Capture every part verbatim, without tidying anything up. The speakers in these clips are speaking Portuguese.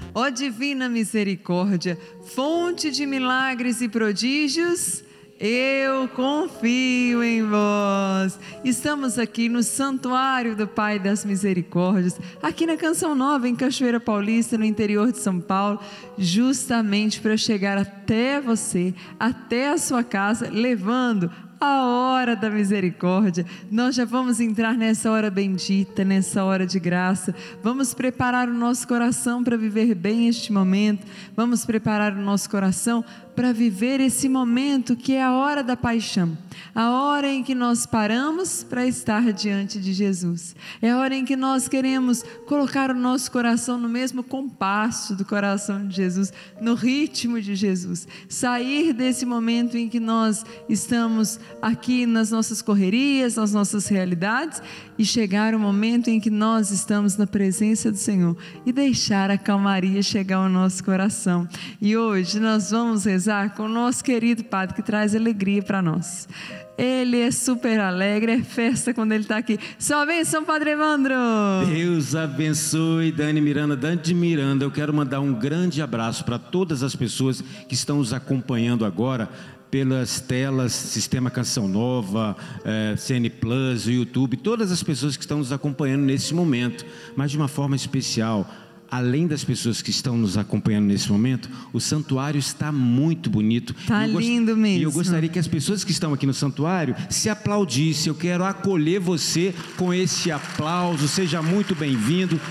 Ó divina misericórdia, fonte de milagres e prodígios, eu confio em vós. Estamos aqui no Santuário do Pai das Misericórdias, aqui na Canção Nova, em Cachoeira Paulista, no interior de São Paulo, justamente para chegar até você, até a sua casa, levando a hora da misericórdia. Nós já vamos entrar nessa hora bendita, nessa hora de graça. Vamos preparar o nosso coração para viver bem este momento. Vamos preparar o nosso coração para viver esse momento que é a hora da paixão, a hora em que nós paramos para estar diante de Jesus. É a hora em que nós queremos colocar o nosso coração no mesmo compasso do coração de Jesus, no ritmo de Jesus. Sair desse momento em que nós estamos aqui nas nossas correrias, nas nossas realidades, e chegar o momento em que nós estamos na presença do Senhor e deixar a calmaria chegar ao nosso coração. E hoje nós vamos rezar com o nosso querido Padre, que traz alegria para nós. Ele é super alegre, é festa quando ele está aqui. Sua bênção, Padre Evandro. Deus abençoe, Dani Miranda. Dani de Miranda, eu quero mandar um grande abraço para todas as pessoas que estão nos acompanhando agora pelas telas, Sistema Canção Nova, eh, C N Plus, o YouTube, todas as pessoas que estão nos acompanhando nesse momento, mas de uma forma especial. Além das pessoas que estão nos acompanhando nesse momento, o santuário está muito bonito. Está lindo mesmo. E eu gostaria que as pessoas que estão aqui no santuário se aplaudissem. Eu quero acolher você com esse aplauso. Seja muito bem-vindo.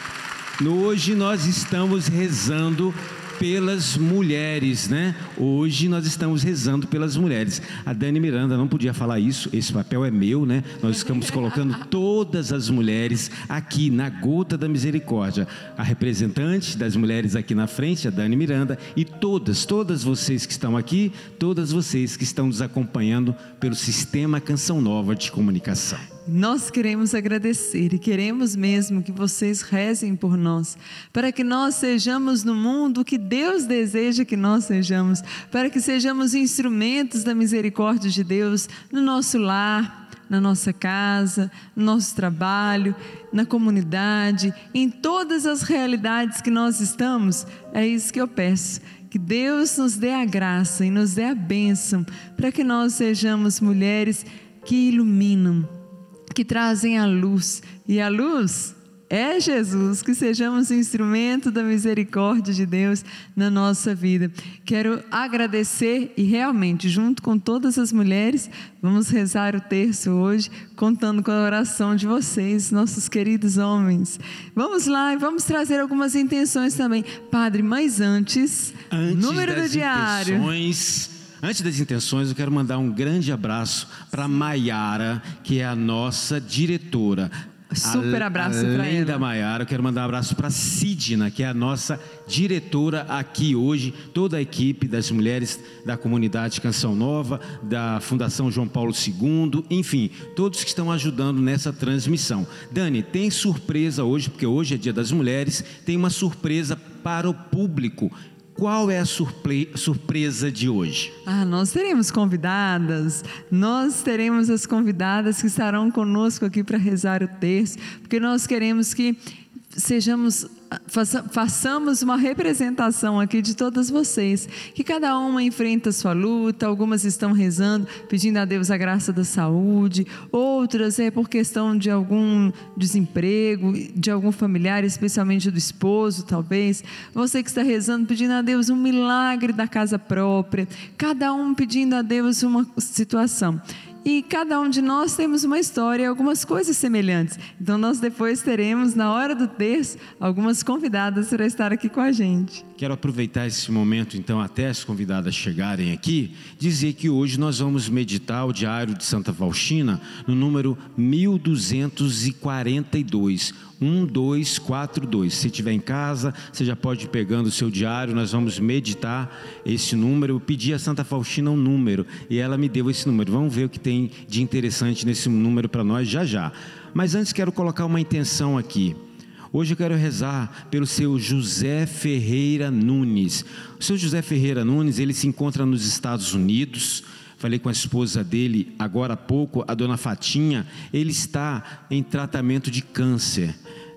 Hoje nós estamos rezando pelas mulheres, né? Hoje nós estamos rezando pelas mulheres. A Dani Miranda não podia falar isso, esse papel é meu, né? Nós estamos colocando todas as mulheres aqui na Gota da Misericórdia. A representante das mulheres aqui na frente, a Dani Miranda, e todas, todas vocês que estão aqui, todas vocês que estão nos acompanhando pelo Sistema Canção Nova de Comunicação. Nós queremos agradecer e queremos mesmo que vocês rezem por nós, para que nós sejamos no mundo o que Deus deseja que nós sejamos, para que sejamos instrumentos da misericórdia de Deus no nosso lar, na nossa casa, no nosso trabalho, na comunidade, em todas as realidades que nós estamos. É isso que eu peço, que Deus nos dê a graça e nos dê a bênção, para que nós sejamos mulheres que iluminam, que trazem a luz, e a luz é Jesus, que sejamos instrumento da misericórdia de Deus na nossa vida. Quero agradecer e realmente, junto com todas as mulheres, vamos rezar o terço hoje, contando com a oração de vocês, nossos queridos homens. Vamos lá e vamos trazer algumas intenções também. Padre, mas antes, antes número do diário. Intenções... Antes das intenções, eu quero mandar um grande abraço para a Maiara, que é a nossa diretora. Super abraço para ela. Além da Maiara, eu quero mandar um abraço para a Sidna, que é a nossa diretora aqui hoje, toda a equipe das mulheres da comunidade Canção Nova, da Fundação João Paulo segundo, enfim, todos que estão ajudando nessa transmissão. Dani, tem surpresa hoje, porque hoje é Dia das Mulheres, tem uma surpresa para o público. Qual é a surpre- surpresa de hoje? Ah, nós teremos convidadas, nós teremos as convidadas que estarão conosco aqui para rezar o terço, porque nós queremos que sejamos, faça, façamos uma representação aqui de todas vocês, que cada uma enfrenta a sua luta. Algumas estão rezando, pedindo a Deus a graça da saúde, outras é por questão de algum desemprego, de algum familiar, especialmente do esposo, talvez. Você que está rezando, pedindo a Deus um milagre da casa própria, cada um pedindo a Deus uma situação. E cada um de nós temos uma história e algumas coisas semelhantes. Então nós depois teremos, na hora do terço, algumas convidadas para estar aqui com a gente. Quero aproveitar esse momento, então, até as convidadas chegarem aqui, dizer que hoje nós vamos meditar o Diário de Santa Faustina no número mil duzentos e quarenta e dois. um dois quatro dois. Se estiver em casa, você já pode ir pegando o seu diário. Nós vamos meditar esse número. Eu pedi a Santa Faustina um número e ela me deu esse número. Vamos ver o que tem de interessante nesse número para nós já já. Mas antes quero colocar uma intenção aqui. Hoje eu quero rezar pelo seu José Ferreira Nunes. O seu José Ferreira Nunes, ele se encontra nos Estados Unidos. Falei com a esposa dele agora há pouco, a dona Fatinha. Ele está em tratamento de câncer.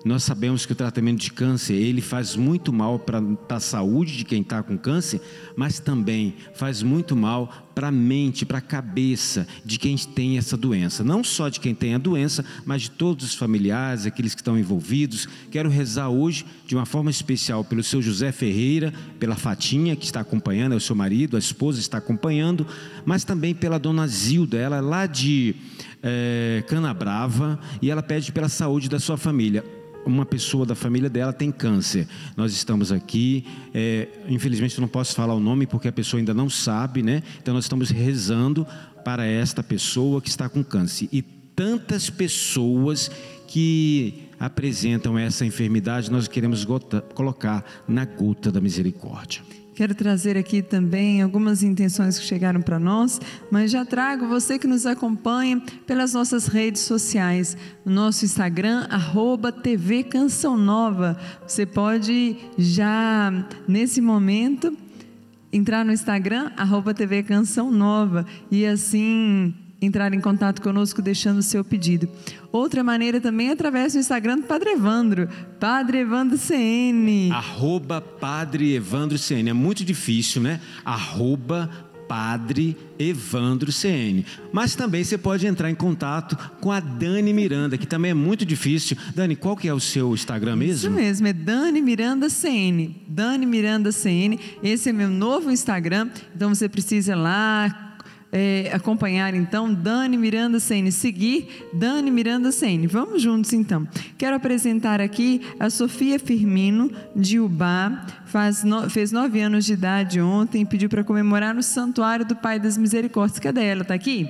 Nós sabemos que o tratamento de câncer, ele faz muito mal para a saúde de quem está com câncer, mas também faz muito mal para a mente, para a cabeça de quem tem essa doença. Não só de quem tem a doença, mas de todos os familiares, aqueles que estão envolvidos. Quero rezar hoje de uma forma especial pelo seu José Ferreira, pela Fatinha que está acompanhando, é o seu marido, a esposa está acompanhando, mas também pela dona Zilda, ela é lá de é, Canabrava, e ela pede pela saúde da sua família. Uma pessoa da família dela tem câncer. Nós estamos aqui, é, infelizmente eu não posso falar o nome porque a pessoa ainda não sabe, né? Então nós estamos rezando para esta pessoa que está com câncer. E tantas pessoas que apresentam essa enfermidade, nós queremos gota, colocar na gota da misericórdia. Quero trazer aqui também algumas intenções que chegaram para nós, mas já trago você que nos acompanha pelas nossas redes sociais. No nosso Instagram, arroba T V Canção Nova. Você pode já, nesse momento, entrar no Instagram, arroba T V Canção Nova, e assim entrar em contato conosco deixando o seu pedido. Outra maneira também é através do Instagram do Padre Evandro, Padre Evandro C N. Arroba Padre Evandro C N. É muito difícil, né? Arroba Padre Evandro C N. Mas também você pode entrar em contato com a Dani Miranda, que também é muito difícil. Dani, qual que é o seu Instagram mesmo? Isso mesmo, é Dani Miranda C N. Dani Miranda C N. Esse é meu novo Instagram, então você precisa ir lá É, acompanhar então Dani Miranda C N, seguir Dani Miranda C N. Vamos juntos então. Quero apresentar aqui a Sofia Firmino de Ubá, faz no, fez nove anos de idade ontem, pediu para comemorar no Santuário do Pai das Misericórdias. Cadê ela? Está aqui?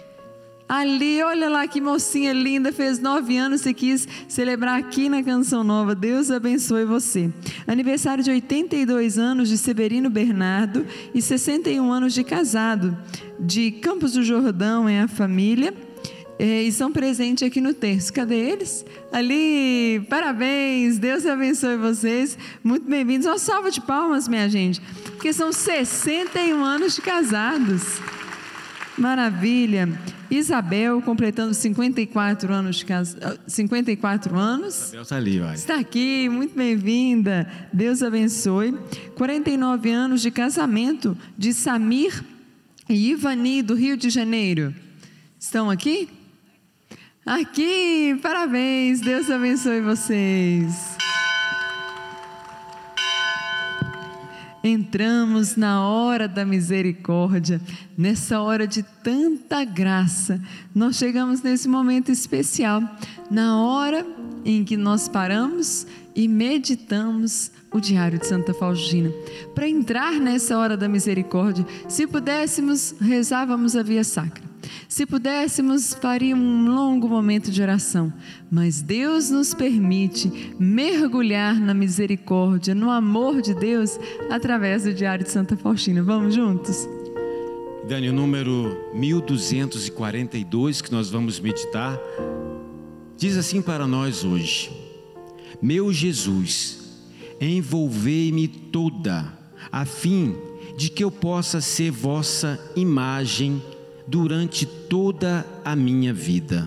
Ali, olha lá que mocinha linda, fez nove anos e quis celebrar aqui na Canção Nova. Deus abençoe você. Aniversário de oitenta e dois anos de Severino Bernardo e sessenta e um anos de casado. De Campos do Jordão é a família. É, e são presentes aqui no terço. Cadê eles? Ali, parabéns, Deus abençoe vocês. Muito bem-vindos. Uma salva de palmas, minha gente, porque são sessenta e um anos de casados. Maravilha. Isabel, completando cinquenta e quatro anos de casa, cinquenta e quatro anos. Isabel está ali, vai. Está aqui, muito bem-vinda. Deus abençoe. quarenta e nove anos de casamento de Samir e Ivani, do Rio de Janeiro. Estão aqui? Aqui, parabéns. Deus abençoe vocês. Entramos na hora da misericórdia, nessa hora de tanta graça. Nós chegamos nesse momento especial, na hora em que nós paramos e meditamos o Diário de Santa Faustina. Para entrar nessa hora da misericórdia, se pudéssemos, rezávamos a via sacra. Se pudéssemos, faríamos um longo momento de oração, mas Deus nos permite mergulhar na misericórdia, no amor de Deus, através do Diário de Santa Faustina. Vamos juntos? Dani, o número mil duzentos e quarenta e dois que nós vamos meditar, diz assim para nós hoje: meu Jesus, envolvei-me toda, a fim de que eu possa ser vossa imagem durante toda a minha vida.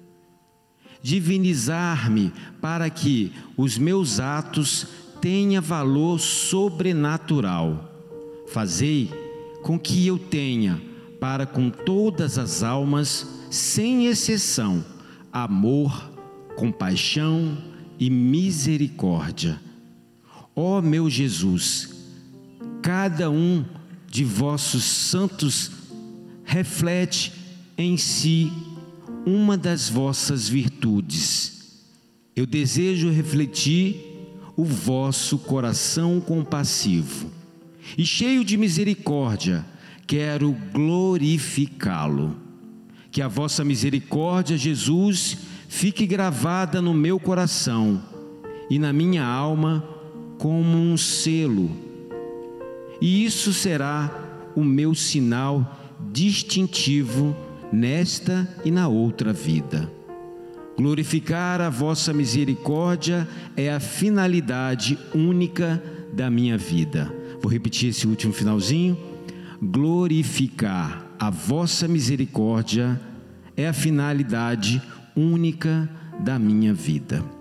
Divinizar-me para que os meus atos tenham valor sobrenatural. Fazei com que eu tenha, para com todas as almas, sem exceção, amor, compaixão e misericórdia. Ó meu Jesus, cada um de vossos santos reflete em si uma das vossas virtudes. Eu desejo refletir o vosso coração compassivo e cheio de misericórdia, quero glorificá-lo. Que a vossa misericórdia, Jesus, fique gravada no meu coração e na minha alma como um selo, e isso será o meu sinal distintivo nesta e na outra vida. Glorificar a vossa misericórdia é a finalidade única da minha vida. Vou repetir esse último finalzinho. Glorificar a vossa misericórdia é a finalidade única da minha vida.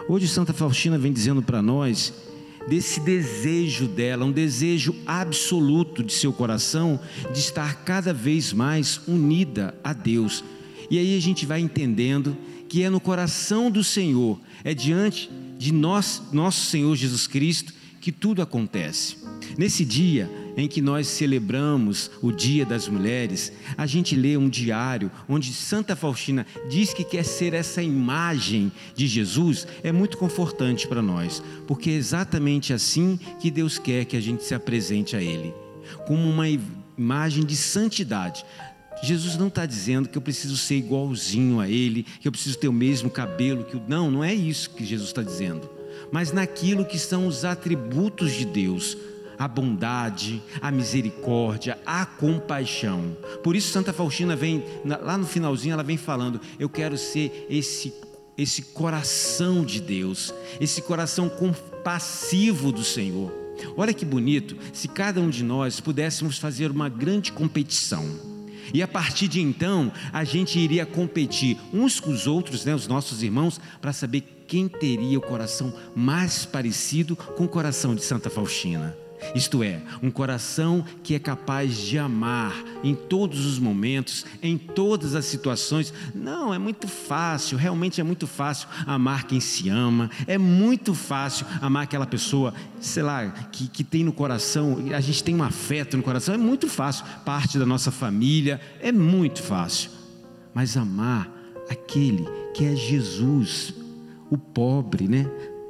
Hoje Santa Faustina vem dizendo para nós desse desejo dela, um desejo absoluto de seu coração, de estar cada vez mais unida a Deus. E aí a gente vai entendendo que é no coração do Senhor, é diante de nós, nosso Senhor Jesus Cristo, que tudo acontece. Nesse dia em que nós celebramos o Dia das Mulheres, a gente lê um diário onde Santa Faustina diz que quer ser essa imagem de Jesus. É muito confortante para nós, porque é exatamente assim que Deus quer que a gente se apresente a Ele, como uma imagem de santidade. Jesus não está dizendo que eu preciso ser igualzinho a Ele, que eu preciso ter o mesmo cabelo que o... Não, não é isso que Jesus está dizendo, mas naquilo que são os atributos de Deus: a bondade, a misericórdia, a compaixão. Por isso Santa Faustina vem, lá no finalzinho ela vem falando: eu quero ser esse, esse coração de Deus, esse coração compassivo do Senhor. Olha que bonito, se cada um de nós pudéssemos fazer uma grande competição, e a partir de então a gente iria competir uns com os outros, né, os nossos irmãos, para saber quem teria o coração mais parecido com o coração de Santa Faustina. Isto é, um coração que é capaz de amar em todos os momentos, em todas as situações. Não, é muito fácil, realmente é muito fácil amar quem se ama. É muito fácil amar aquela pessoa, sei lá, que, que tem no coração, a gente tem um afeto no coração. É muito fácil, parte da nossa família, é muito fácil. Mas amar aquele que é Jesus, o pobre, né?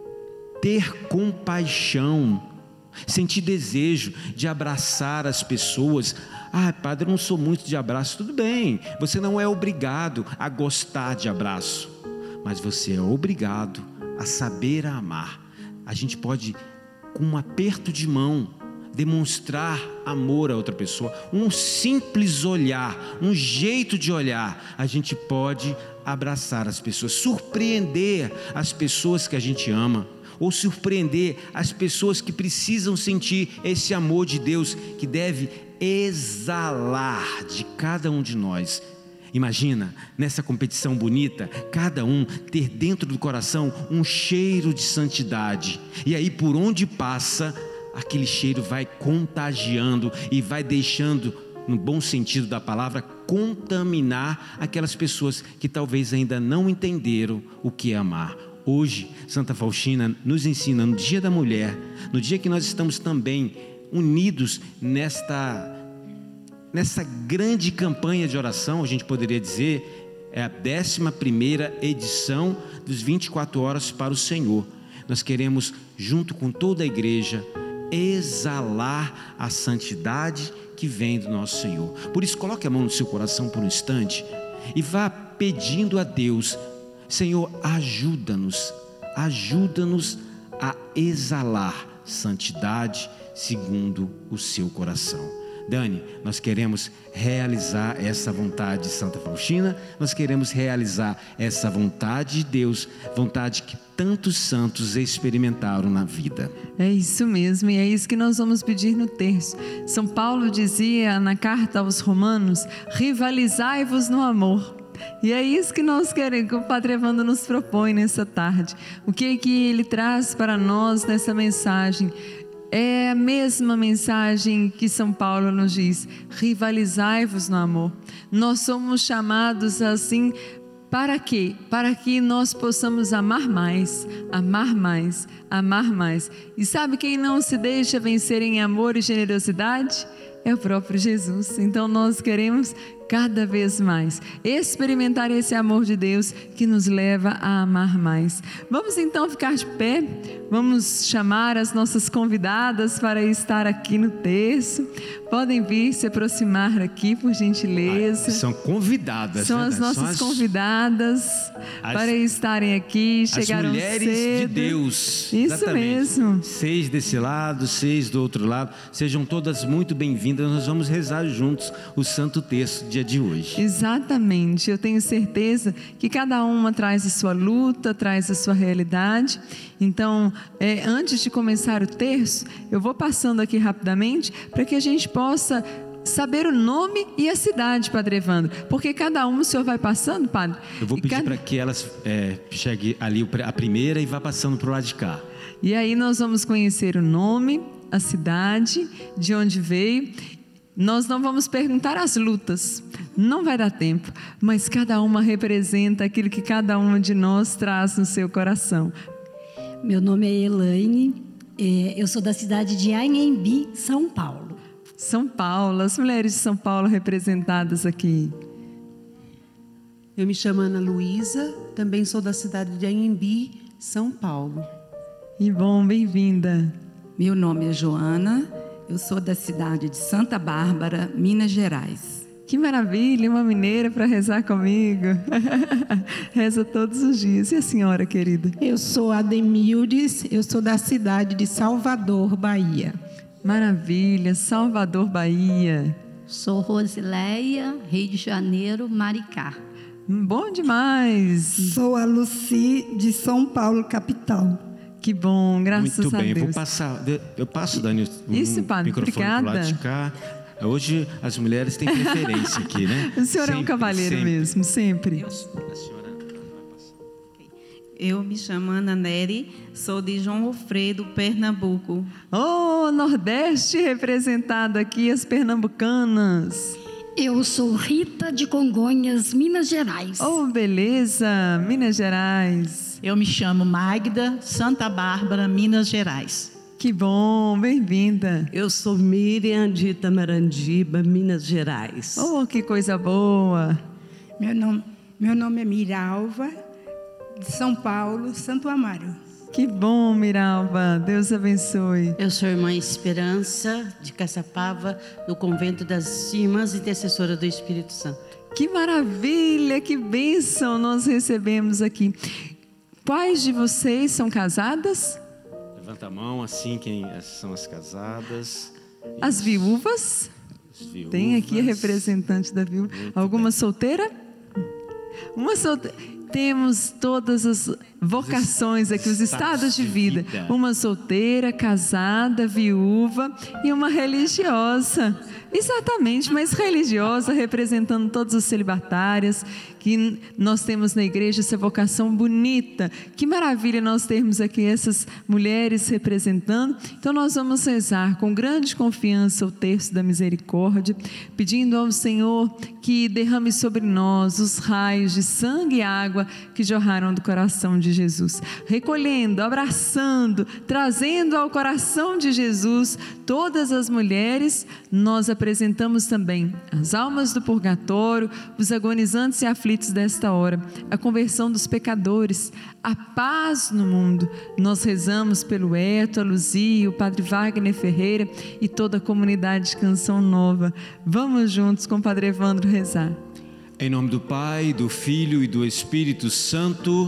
Ter compaixão, sentir desejo de abraçar as pessoas. Ah, padre, eu não sou muito de abraço. Tudo bem, você não é obrigado a gostar de abraço, mas você é obrigado a saber amar. A gente pode, com um aperto de mão, demonstrar amor a outra pessoa. Um simples olhar, um jeito de olhar, a gente pode abraçar as pessoas, surpreender as pessoas que a gente ama, ou surpreender as pessoas que precisam sentir esse amor de Deus que deve exalar de cada um de nós. Imagina, nessa competição bonita, cada um ter dentro do coração um cheiro de santidade, e aí por onde passa, aquele cheiro vai contagiando e vai deixando, no bom sentido da palavra, contaminar aquelas pessoas que talvez ainda não entenderam o que é amar. Hoje, Santa Faustina nos ensina, no Dia da Mulher, no dia que nós estamos também unidos nesta, nessa grande campanha de oração, a gente poderia dizer, é a décima primeira edição dos vinte e quatro horas para o Senhor. Nós queremos, junto com toda a igreja, exalar a santidade que vem do nosso Senhor. Por isso, coloque a mão no seu coração por um instante e vá pedindo a Deus: Senhor, ajuda-nos, ajuda-nos a exalar santidade segundo o seu coração. Dani, nós queremos realizar essa vontade de Santa Faustina, nós queremos realizar essa vontade de Deus, vontade que tantos santos experimentaram na vida. É isso mesmo, e é isso que nós vamos pedir no terço. São Paulo dizia na carta aos Romanos: rivalizai-vos no amor. E é isso que nós queremos, que o Padre Evandro nos propõe nessa tarde. O que é que ele traz para nós nessa mensagem? É a mesma mensagem que São Paulo nos diz: rivalizai-vos no amor. Nós somos chamados assim, para quê? Para que nós possamos amar mais, amar mais, amar mais. E sabe quem não se deixa vencer em amor e generosidade? É o próprio Jesus. Então nós queremos cada vez mais experimentar esse amor de Deus que nos leva a amar mais. Vamos então ficar de pé, vamos chamar as nossas convidadas para estar aqui no terço. Podem vir se aproximar aqui, por gentileza. Ah, são convidadas. São né? as nossas são as, convidadas as, para estarem aqui, chegaram cedo. As mulheres de Deus. Isso Exatamente. mesmo. Seis desse lado, seis do outro lado. Sejam todas muito bem-vindas. Nós vamos rezar juntos o Santo Terço dia de hoje. Exatamente, eu tenho certeza que cada uma traz a sua luta, traz a sua realidade. Então, é, antes de começar o terço, eu vou passando aqui rapidamente para que a gente possa saber o nome e a cidade, Padre Evandro, porque cada uma o senhor vai passando, Padre. Eu vou e pedir cada... para que elas é, cheguem ali a primeira e vá passando para o lado de cá. E aí nós vamos conhecer o nome, a cidade, de onde veio. Nós não vamos perguntar as lutas, não vai dar tempo, mas cada uma representa aquilo que cada uma de nós traz no seu coração. Meu nome é Elaine, eu sou da cidade de Anhembi, São Paulo. São Paulo, as mulheres de São Paulo representadas aqui. Eu me chamo Ana Luísa, também sou da cidade de Anhembi, São Paulo. E bom, bem-vinda. Meu nome é Joana, eu sou da cidade de Santa Bárbara, Minas Gerais. Que maravilha, uma mineira para rezar comigo. Reza todos os dias. E a senhora, querida? Eu sou Ademildes, eu sou da cidade de Salvador, Bahia. Maravilha, Salvador, Bahia. Sou Rosileia, Rio de Janeiro, Maricá. Bom demais. Sou a Luci, de São Paulo, capital. Que bom, graças Muito a bem, Deus. vou passar, eu passo, Dani, um Isso, padre, microfone obrigada. pro lado de cá. Hoje as mulheres têm preferência aqui, né? O senhor sempre, é um cavalheiro sempre. mesmo, sempre. Eu, a senhora vai passar. Eu me chamo Ana Nery, sou de João Alfredo, Pernambuco. Oh, Nordeste representado aqui, as pernambucanas. Eu sou Rita de Congonhas, Minas Gerais. Oh, beleza, Minas Gerais. Eu me chamo Magda, Santa Bárbara, Minas Gerais. Que bom, bem-vinda. Eu sou Miriam de Itamarandiba, Minas Gerais. Oh, que coisa boa. Meu nome, meu nome é Miralva, de São Paulo, Santo Amaro. Que bom, Miralva. Deus abençoe. Eu sou irmã Esperança, de Caçapava, do Convento das Irmãs Intercessoras do Espírito Santo. Que maravilha, que bênção nós recebemos aqui. Quais de vocês são casadas? Levanta a mão, assim, quem são as casadas. As viúvas? As viúvas. Tem aqui a representante da viúva. Muito Alguma bem. solteira? Uma solteira. Temos todas as vocações aqui, os estados de vida. Uma solteira, casada, viúva e uma religiosa. Exatamente, mas religiosa, representando todas as celibatárias que nós temos na igreja, essa vocação bonita. Que maravilha nós termos aqui essas mulheres representando. Então nós vamos rezar com grande confiança o terço da misericórdia, pedindo ao Senhor que derrame sobre nós os raios de sangue e água que jorraram do coração de Jesus, recolhendo, abraçando, trazendo ao coração de Jesus todas as mulheres. Nós apresentamos também as almas do purgatório, os agonizantes e aflitos desta hora, a conversão dos pecadores, a paz no mundo. Nós rezamos pelo Eto, a Luzia, o Padre Wagner Ferreira e toda a comunidade de Canção Nova. Vamos juntos com o Padre Evandro rezar. Em nome do Pai, do Filho e do Espírito Santo.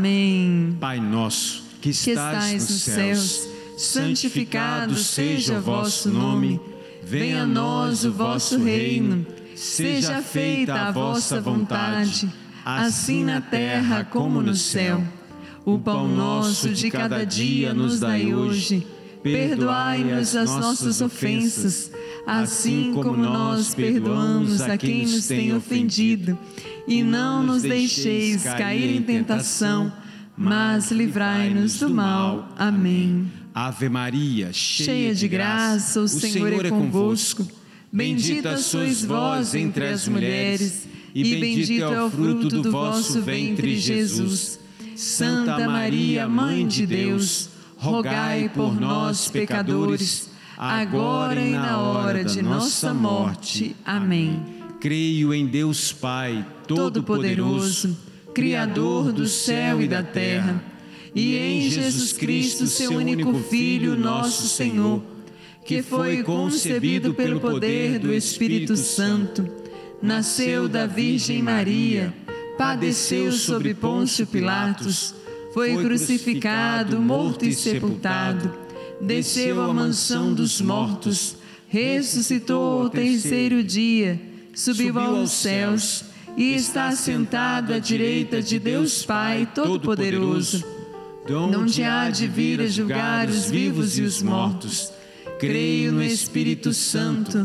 Amém. Pai nosso, que estais, que estais nos, nos céus, céus, santificado seja o vosso nome. Venha a nós o vosso reino. Seja feita a vossa vontade, assim na terra como no céu. O pão nosso de cada dia nos dai hoje. Perdoai-nos as nossas ofensas, assim como nós perdoamos a quem nos tem ofendido. E não nos deixeis cair em tentação, mas livrai-nos do mal. Amém. Ave Maria, cheia de graça, o Senhor é convosco. Bendita sois vós entre as mulheres, e bendito é o fruto do vosso ventre, Jesus. Santa Maria, Mãe de Deus, rogai por nós, pecadores, agora e na hora de nossa morte. Amém. Creio em Deus Pai, Todo-Poderoso, Criador do céu e da terra, e em Jesus Cristo, seu único Filho, nosso Senhor, que foi concebido pelo poder do Espírito Santo, nasceu da Virgem Maria, padeceu sob Pôncio Pilatos, foi crucificado, morto e sepultado, desceu à mansão dos mortos, ressuscitou ao terceiro dia, subiu aos céus e está sentado à direita de Deus Pai Todo-Poderoso, donde há de vir a julgar os vivos e os mortos. Creio no Espírito Santo,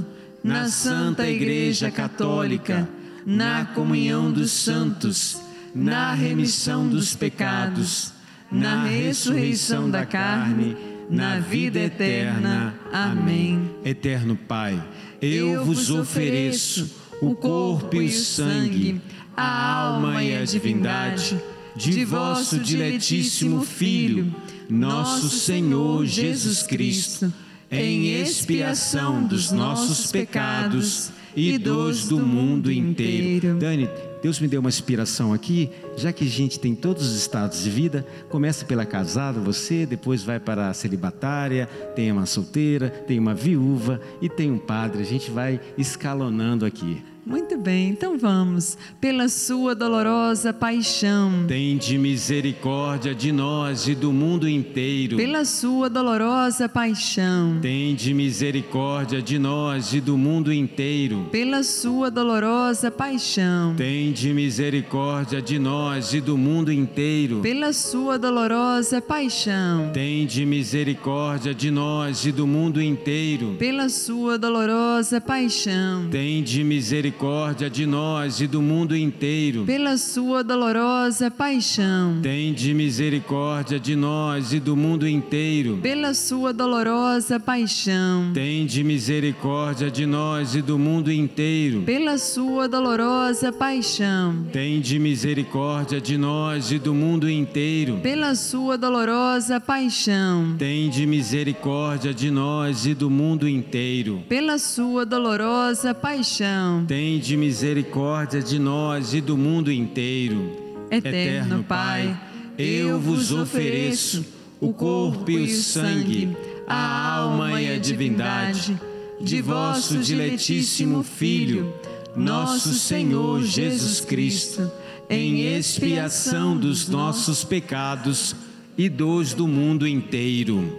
na Santa Igreja Católica, na comunhão dos santos, na remissão dos pecados, na ressurreição da carne, na vida eterna. Amém. Eterno Pai, eu vos ofereço o corpo e o sangue, a alma e a divindade de vosso diletíssimo Filho, nosso Senhor Jesus Cristo, em expiação dos nossos pecados e dos do mundo inteiro. Dani, Deus me deu uma inspiração aqui, já que a gente tem todos os estados de vida, começa pela casada, você, depois vai para a celibatária, tem uma solteira, tem uma viúva e tem um padre, a gente vai escalonando aqui. Muito bem, então vamos. Pela sua dolorosa paixão, tende misericórdia de nós e do mundo inteiro. Pela sua dolorosa paixão, tende misericórdia de nós e do mundo inteiro. Pela sua dolorosa paixão, tende misericórdia de nós e do mundo inteiro. Pela sua dolorosa paixão, tende misericórdia de nós e do mundo inteiro. Pela sua dolorosa paixão, tende misericórdia misericórdia de nós e do mundo inteiro. Pela sua dolorosa paixão, tende misericórdia de nós e do mundo inteiro. Pela sua dolorosa paixão, tende misericórdia de nós e do mundo inteiro. Pela sua dolorosa paixão, tende misericórdia de nós e do mundo inteiro. Pela sua dolorosa paixão, tende misericórdia de nós e do mundo inteiro. Pela sua dolorosa paixão, tende misericórdia de nós e do mundo inteiro. Eterno Pai, eu vos ofereço o corpo e o sangue, a alma e a divindade de vosso diletíssimo Filho, nosso Senhor Jesus Cristo, em expiação dos nossos pecados e dos do mundo inteiro.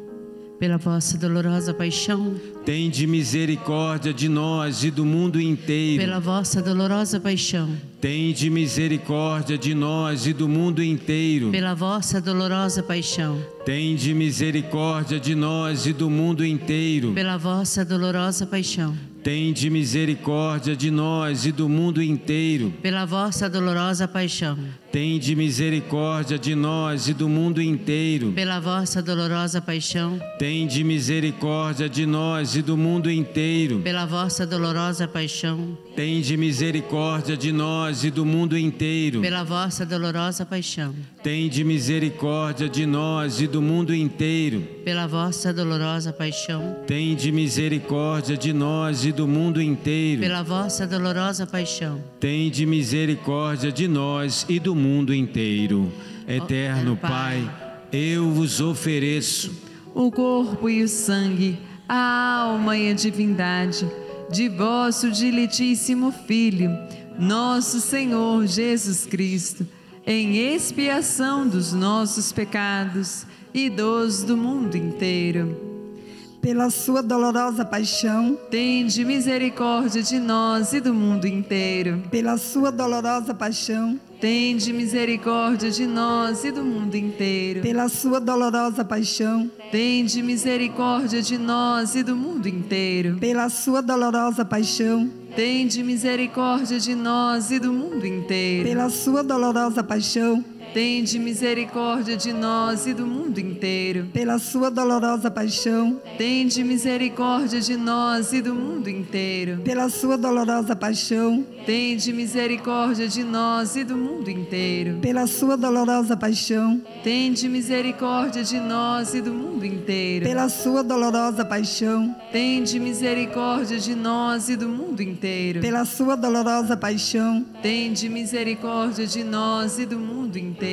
Pela vossa dolorosa paixão, tende misericórdia de nós e do mundo inteiro. Pela vossa dolorosa paixão, tende misericórdia de nós e do mundo inteiro. Pela vossa dolorosa paixão, tende misericórdia de nós e do mundo inteiro. Pela vossa dolorosa paixão, tende misericórdia de nós e do mundo inteiro. Pela vossa dolorosa paixão, tende misericórdia de nós e do mundo inteiro. Pela vossa dolorosa paixão, tende misericórdia de nós e do mundo inteiro. Pela vossa dolorosa paixão, tende misericórdia de nós e do mundo inteiro. Pela vossa dolorosa paixão, tende misericórdia de nós e do mundo inteiro. Pela vossa dolorosa paixão, tende misericórdia de nós e do mundo inteiro. Pela vossa dolorosa paixão, tende misericórdia de nós e do mundo inteiro. Eterno Pai, eu vos ofereço o corpo e o sangue, a alma e a divindade de vosso diletíssimo Filho, nosso Senhor Jesus Cristo, em expiação dos nossos pecados e dos do mundo inteiro. Pela sua dolorosa paixão, tende misericórdia de nós e do mundo inteiro. Pela sua dolorosa paixão, tende misericórdia de nós e do mundo inteiro. Pela sua dolorosa paixão, tende misericórdia de nós e do mundo inteiro. Pela sua dolorosa paixão, tende misericórdia de nós e do mundo inteiro. Pela sua dolorosa paixão, tende misericórdia de nós e do mundo inteiro. Pela sua dolorosa paixão, tende misericórdia de nós e do mundo inteiro. Pela sua dolorosa paixão, tende misericórdia de nós e do mundo inteiro. Pela sua dolorosa paixão, tende misericórdia de nós e do mundo inteiro. Pela sua dolorosa paixão, tende misericórdia de nós e do mundo inteiro. Pela sua dolorosa paixão, tende misericórdia de nós e do mundo inteiro.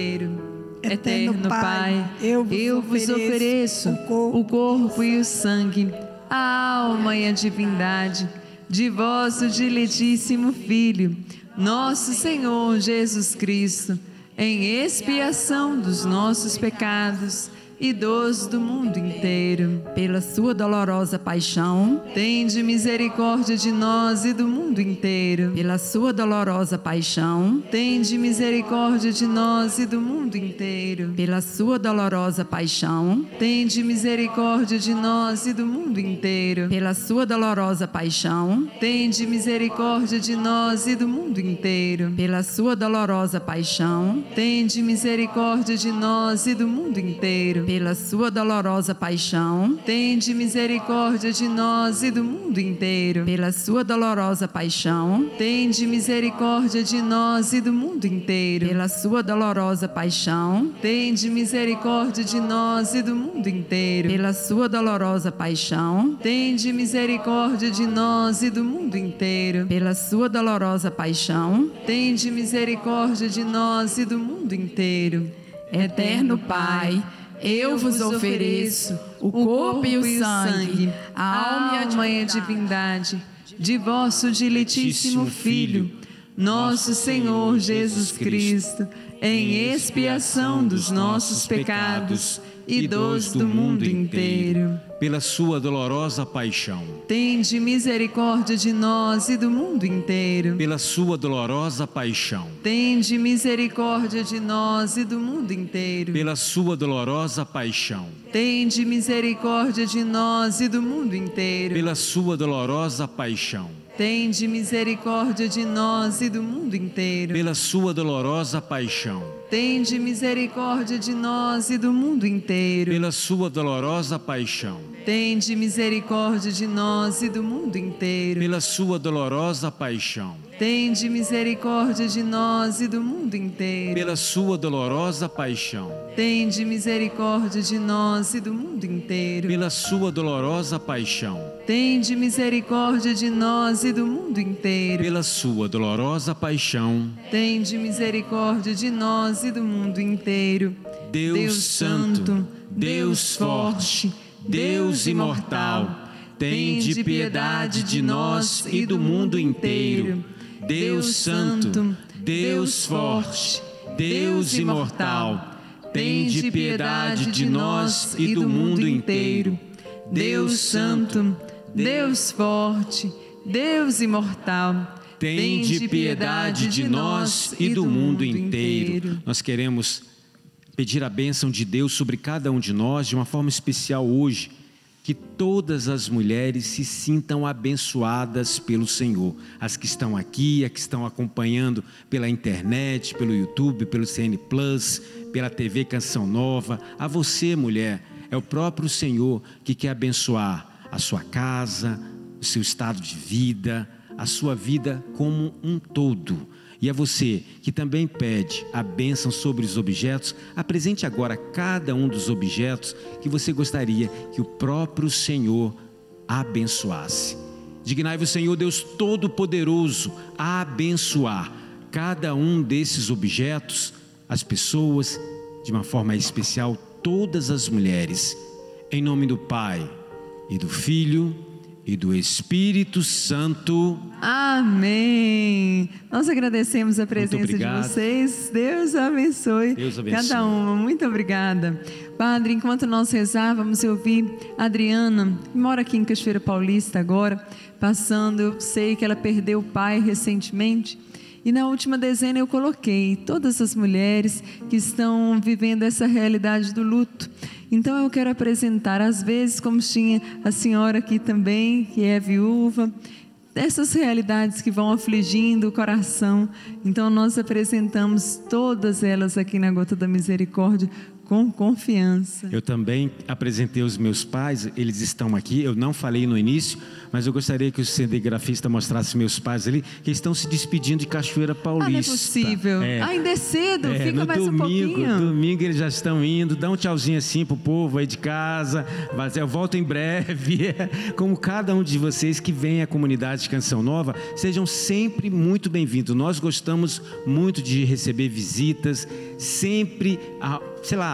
Eterno Pai, eu vos, eu vos ofereço o corpo, o corpo e o sangue, a alma e a divindade de vosso diletíssimo Filho, nosso Senhor Jesus Cristo, em expiação dos nossos pecados e dos do mundo inteiro. Pela sua dolorosa paixão, tende misericórdia de nós e do mundo inteiro. Pela sua dolorosa paixão, tende misericórdia de nós e do mundo mundo inteiro. Pela sua dolorosa paixão, tende misericórdia de nós e do mundo inteiro. Pela sua dolorosa paixão, tende misericórdia de nós e do mundo inteiro. Pela sua dolorosa paixão, tende misericórdia de nós e do mundo inteiro. Pela sua dolorosa paixão, tende misericórdia de nós e do mundo inteiro. Pela sua dolorosa paixão, tende misericórdia de nós e do mundo inteiro. Pela sua dolorosa paixão, tende misericórdia de nós e do mundo inteiro. Pela sua dolorosa paixão, tende misericórdia de nós e do mundo inteiro. Pela sua dolorosa paixão, tende misericórdia de nós e do mundo inteiro. Eterno Pai, eu vos ofereço o corpo e o sangue, a alma e a divindade de vosso diletíssimo Filho, nosso Senhor Jesus Cristo, em expiação dos nossos pecados e dos do mundo inteiro. Pela sua dolorosa paixão, tende misericórdia de nós e do mundo inteiro. Pela sua dolorosa paixão, tende misericórdia de nós e do mundo inteiro. Pela sua dolorosa paixão, tende misericórdia de nós e do mundo inteiro. Pela sua dolorosa paixão, tende misericórdia de nós e do mundo inteiro. Pela sua dolorosa paixão, tende misericórdia de nós e do mundo inteiro. Pela sua dolorosa paixão, tende misericórdia de nós e do mundo inteiro. Pela sua dolorosa paixão, tende misericórdia de nós e do mundo inteiro. Pela sua dolorosa paixão, tende misericórdia de nós e do mundo inteiro. Pela sua dolorosa paixão, tende misericórdia de nós e do mundo inteiro. Pela sua dolorosa paixão, tende misericórdia de nós e do mundo inteiro. Deus, Deus Santo, Deus forte, Deus imortal, tende piedade de nós e do mundo inteiro. Deus Santo, Deus forte, Deus imortal, tende piedade de nós e do mundo inteiro. Deus Santo, Deus forte, Deus imortal, tende piedade de nós e do mundo inteiro. Nós queremos pedir a bênção de Deus sobre cada um de nós de uma forma especial hoje, que todas as mulheres se sintam abençoadas pelo Senhor, as que estão aqui, as que estão acompanhando pela internet, pelo YouTube, pelo C N Plus, pela T V Canção Nova. A você, mulher, é o próprio Senhor que quer abençoar a sua casa, o seu estado de vida, a sua vida como um todo. E a você que também pede a bênção sobre os objetos, apresente agora cada um dos objetos que você gostaria que o próprio Senhor abençoasse. Dignai-vos, Senhor Deus Todo-Poderoso, a abençoar cada um desses objetos, as pessoas, de uma forma especial, todas as mulheres. Em nome do Pai, e do Filho, e do Espírito Santo. Amém. Nós agradecemos a presença de vocês. Deus abençoe, Deus abençoe cada uma. Muito obrigada. Padre, enquanto nós rezávamos, eu vi a Adriana, que mora aqui em Cachoeira Paulista agora, passando. Eu sei que ela perdeu o pai recentemente. E na última dezena eu coloquei todas as mulheres que estão vivendo essa realidade do luto. Então eu quero apresentar, às vezes, como tinha a senhora aqui também, que é viúva, essas realidades que vão afligindo o coração. Então nós apresentamos todas elas aqui na Gota da Misericórdia com confiança. Eu também apresentei os meus pais, eles estão aqui. Eu não falei no início, mas eu gostaria que o cinegrafista mostrasse meus pais ali, que estão se despedindo de Cachoeira Paulista. Ah, não é possível. É. Ainda é cedo, é, fica no mais domingo, um pouquinho. Domingo eles já estão indo, dá um tchauzinho assim pro povo aí de casa. Eu volto em breve. Como cada um de vocês que vem à comunidade de Canção Nova, sejam sempre muito bem-vindos. Nós gostamos muito de receber visitas, sempre, sei lá,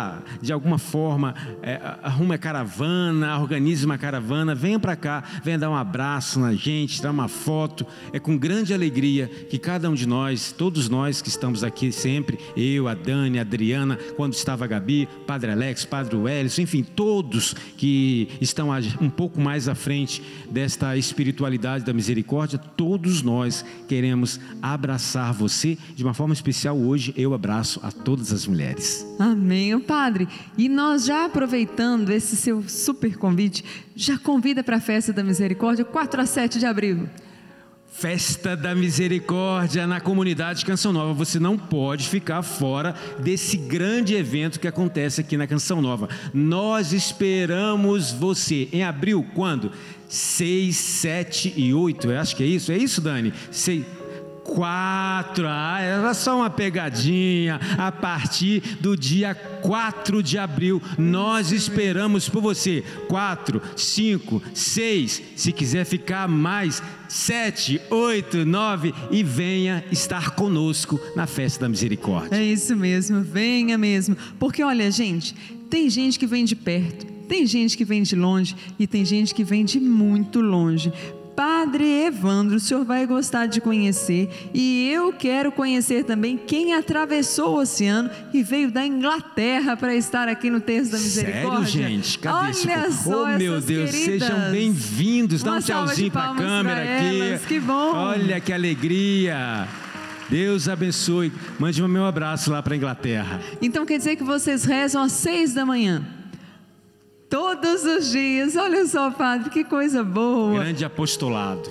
já, de alguma forma, é, arrume a caravana, organize uma caravana, venha para cá, venha dar um abraço na gente, tirar uma foto. É com grande alegria que cada um de nós, todos nós que estamos aqui sempre, eu, a Dani, a Adriana, quando estava a Gabi, Padre Alex, Padre Wellison, enfim, todos que estão um pouco mais à frente desta espiritualidade da misericórdia, todos nós queremos abraçar você. De uma forma especial hoje, eu abraço a todas as mulheres. Amém, o Padre. E nós já aproveitando esse seu super convite, já convida para a Festa da Misericórdia, quatro a sete de abril. Festa da Misericórdia na comunidade Canção Nova. Você não pode ficar fora desse grande evento que acontece aqui na Canção Nova. Nós esperamos você em abril, quando? seis, sete e oito, eu acho que é isso. É isso, Dani? seis... Quatro, ah, era só uma pegadinha. A partir do dia quatro de abril, nós esperamos por você. Quatro, cinco, seis, se quiser ficar mais, sete, oito, nove, e venha estar conosco na Festa da Misericórdia. É isso mesmo, venha mesmo. Porque olha, gente, tem gente que vem de perto, tem gente que vem de longe e tem gente que vem de muito longe. Padre Evandro, o senhor vai gostar de conhecer, e eu quero conhecer também quem atravessou o oceano e veio da Inglaterra para estar aqui no Terço da Misericórdia. Sério, gente? Cadê esse Olha povo? só, Oh, meu Deus, queridas. Sejam bem-vindos. Dá um tchauzinho para a câmera aqui. Elas. Que bom. Olha que alegria. Deus abençoe. Mande o meu abraço lá para a Inglaterra. Então quer dizer que vocês rezam às seis da manhã? Todos os dias, olha só, Padre, que coisa boa. Grande apostolado.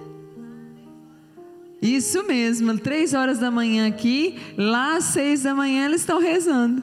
Isso mesmo, três horas da manhã aqui, lá às seis da manhã eles estão rezando.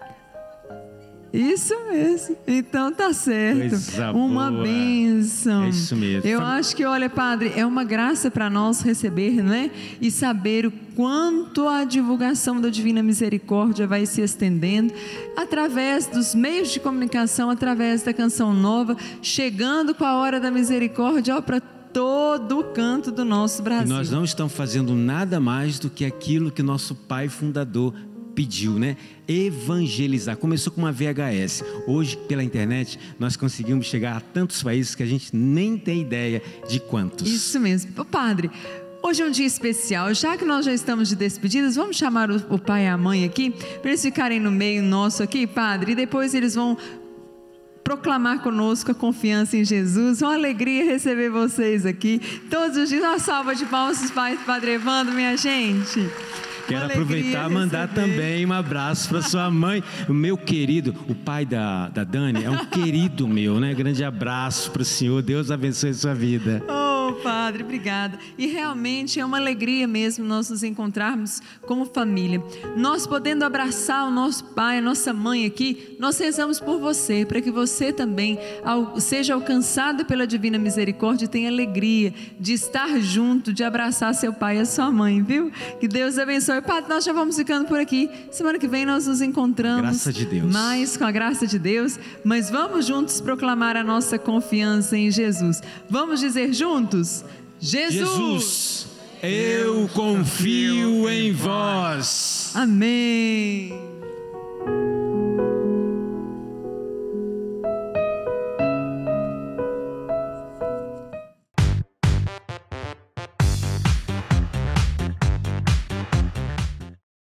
Isso mesmo, então tá certo. Coisa uma boa. bênção. É isso mesmo. Eu acho que, olha, Padre, é uma graça para nós receber, não é? E saber o quanto a divulgação da Divina Misericórdia vai se estendendo através dos meios de comunicação, através da Canção Nova, chegando com a hora da misericórdia, ó, para todo o canto do nosso Brasil. E nós não estamos fazendo nada mais do que aquilo que nosso pai fundador pediu, né? Evangelizar. Começou com uma V H S. Hoje, pela internet, nós conseguimos chegar a tantos países que a gente nem tem ideia de quantos. Isso mesmo. Ô, Padre, hoje é um dia especial. Já que nós já estamos de despedidas, vamos chamar o, o pai e a mãe aqui, para eles ficarem no meio nosso aqui, Padre, e depois eles vão proclamar conosco a confiança em Jesus. Uma alegria receber vocês aqui todos os dias. Uma salva de palmas para os pais do Padre Evandro, minha gente. Quero aproveitar e mandar também um abraço para sua mãe, o meu querido, o pai da, da Dani, é um querido meu, né? Grande abraço para o senhor, Deus abençoe a sua vida. Oh, Padre, obrigada. E realmente é uma alegria mesmo nós nos encontrarmos como família. Nós podendo abraçar o nosso pai, a nossa mãe aqui, nós rezamos por você, para que você também seja alcançado pela Divina Misericórdia e tenha alegria de estar junto, de abraçar seu pai e a sua mãe, viu? Que Deus abençoe. Padre, nós já vamos ficando por aqui. Semana que vem nós nos encontramos. Graça de Deus. Mais com a graça de Deus. Mas vamos juntos proclamar a nossa confiança em Jesus. Vamos dizer juntos: Jesus, Jesus, eu confio em vós. Amém.